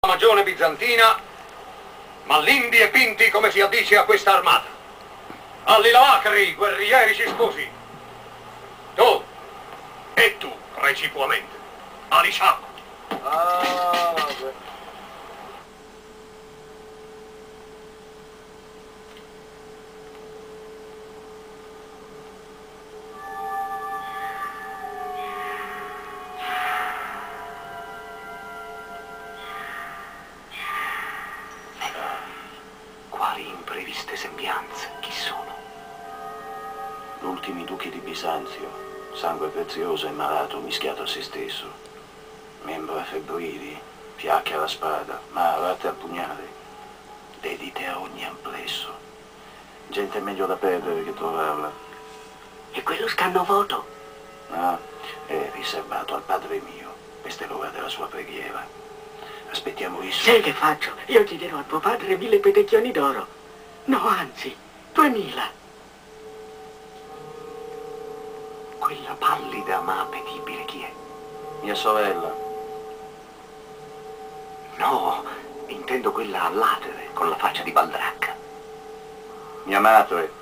Magione bizantina, ma lindi e pinti come si addice a questa armata. Alli lacri, guerrieri ciscosi. Tu e tu, recipuamente. Ali sciacco. Quali impreviste sembianze? Chi sono? L'ultimi duchi di Bisanzio, sangue prezioso e malato mischiato a se stesso. Membra febbrili, fiacche alla spada, ma arate al pugnale. Dedite a ogni amplesso. Gente meglio da perdere che trovarla. E quello scannovoto? Ah, è riservato al padre mio. Questa è l'ora della sua preghiera. Aspettiamo il Sai che faccio? Io ti dirò a tuo padre 1000 petecchioni d'oro. No, anzi, 2000. Quella pallida ma appetibile chi è? Mia sorella. No, intendo quella all'atere, con la faccia di baldracca. Mia madre.